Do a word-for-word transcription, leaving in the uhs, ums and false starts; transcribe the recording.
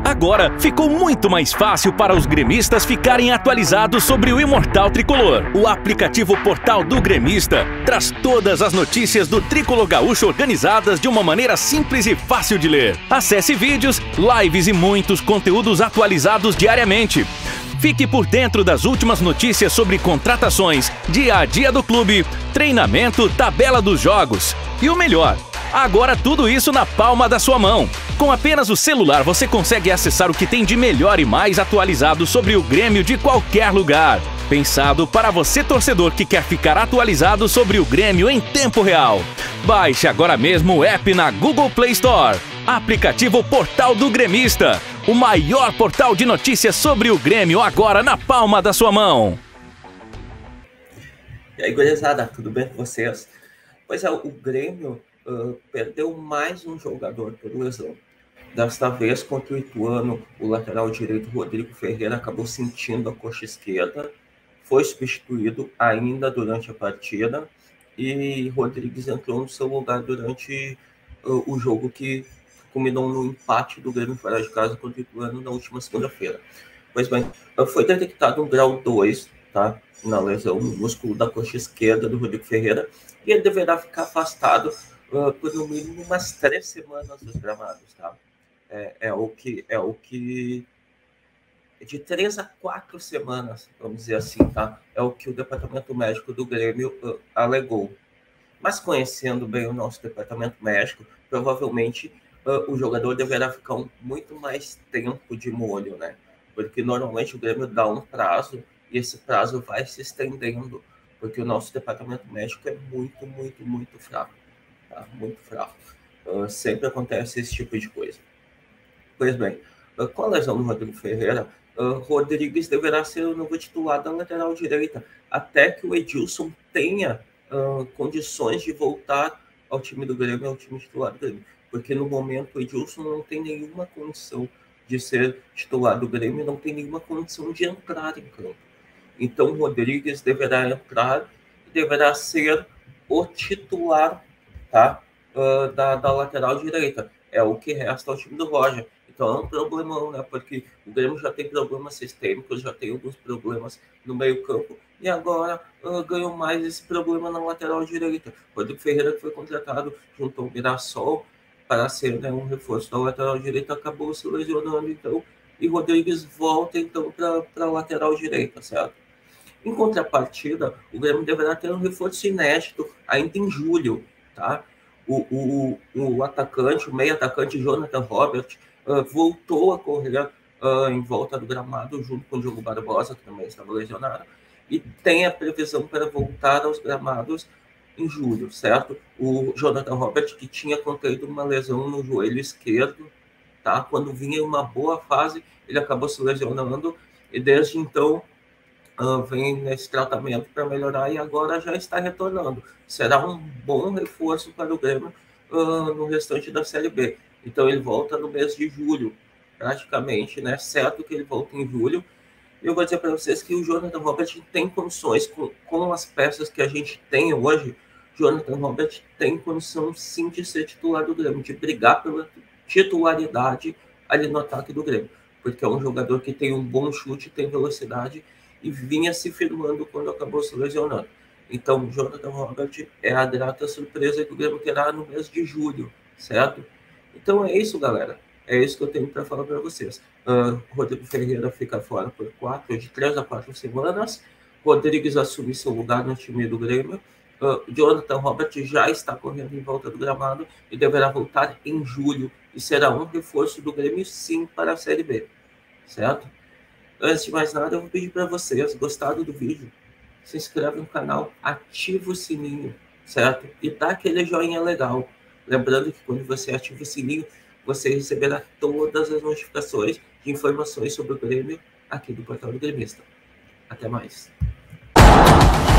Agora ficou muito mais fácil para os gremistas ficarem atualizados sobre o Imortal Tricolor. O aplicativo Portal do Gremista traz todas as notícias do Tricolor Gaúcho organizadas de uma maneira simples e fácil de ler. Acesse vídeos, lives e muitos conteúdos atualizados diariamente. Fique por dentro das últimas notícias sobre contratações, dia a dia do clube, treinamento, tabela dos jogos. E o melhor, agora tudo isso na palma da sua mão. Com apenas o celular você consegue acessar o que tem de melhor e mais atualizado sobre o Grêmio de qualquer lugar. Pensado para você torcedor que quer ficar atualizado sobre o Grêmio em tempo real. Baixe agora mesmo o app na Google Play Store. Aplicativo Portal do Gremista. O maior portal de notícias sobre o Grêmio agora na palma da sua mão. E aí, gurizada, tudo bem com vocês? Pois é, o Grêmio uh, perdeu mais um jogador por lesão. Desta vez, contra o Ituano, o lateral direito Rodrigo Ferreira acabou sentindo a coxa esquerda, foi substituído ainda durante a partida e Rodrigues entrou no seu lugar durante uh, o jogo que culminou no empate do Grêmio fora de casa contra o Ituano na última segunda-feira. Pois bem, foi detectado um grau dois, tá, na lesão no músculo da coxa esquerda do Rodrigo Ferreira e ele deverá ficar afastado uh, por no mínimo umas três semanas dos gramados, tá? É, é o que é o que de três a quatro semanas, vamos dizer assim, tá? É o que o departamento médico do Grêmio uh, alegou. Mas conhecendo bem o nosso departamento médico, provavelmente uh, o jogador deverá ficar um, muito mais tempo de molho, né? Porque normalmente o Grêmio dá um prazo e esse prazo vai se estendendo, porque o nosso departamento médico é muito, muito, muito fraco, tá? Muito fraco. Uh, sempre acontece esse tipo de coisa. Pois bem, uh, com a lesão do Rodrigo Ferreira, uh, Rodrigues deverá ser o novo titular da lateral direita, até que o Edilson tenha uh, condições de voltar ao time do Grêmio, ao time titular do Grêmio. Porque no momento o Edilson não tem nenhuma condição de ser titular do Grêmio, não tem nenhuma condição de entrar em campo. Então o Rodrigues deverá entrar e deverá ser o titular, tá, uh, da, da lateral direita. É o que resta ao time do Roger. Então é um problemão, né? Porque o Grêmio já tem problemas sistêmicos, já tem alguns problemas no meio-campo e agora uh, ganhou mais esse problema na lateral direita. O Rodrigo Ferreira, que foi contratado junto ao Mirassol para ser, né, um reforço da lateral direita, acabou se lesionando, então, e Rodrigues volta então para a lateral direita, certo? Em contrapartida, o Grêmio deverá ter um reforço inédito ainda em julho, tá? O, o, o atacante, o meio-atacante Jonathan Robert, uh, voltou a correr uh, em volta do gramado junto com o Diogo Barbosa, que também estava lesionado, e tem a previsão para voltar aos gramados em julho, certo? O Jonathan Robert, que tinha contraído uma lesão no joelho esquerdo, tá? Quando vinha em uma boa fase, ele acabou se lesionando e desde então Uh, vem nesse tratamento para melhorar e agora já está retornando. Será um bom reforço para o Grêmio uh, no restante da Série B. Então ele volta no mês de julho, praticamente, né? Certo que ele volta em julho. Eu vou dizer para vocês que o Jonathan Robert tem condições, com, com as peças que a gente tem hoje, Jonathan Robert tem condição sim de ser titular do Grêmio, de brigar pela titularidade ali no ataque do Grêmio, porque é um jogador que tem um bom chute, tem velocidade e vinha se firmando quando acabou se lesionando. Então, Jonathan Robert é a grata surpresa que o Grêmio terá no mês de julho, certo? Então é isso, galera. É isso que eu tenho para falar para vocês. Uh, Rodrigo Ferreira fica fora por quatro, de três a quatro semanas. Rodrigues assume seu lugar no time do Grêmio. Uh, Jonathan Robert já está correndo em volta do gramado e deverá voltar em julho. E será um reforço do Grêmio, sim, para a Série B, certo? Antes de mais nada, eu vou pedir para vocês, gostaram do vídeo, se inscreve no canal, ativa o sininho, certo? E dá aquele joinha legal. Lembrando que quando você ativa o sininho, você receberá todas as notificações de informações sobre o Grêmio aqui do Portal do Gremista. Até mais.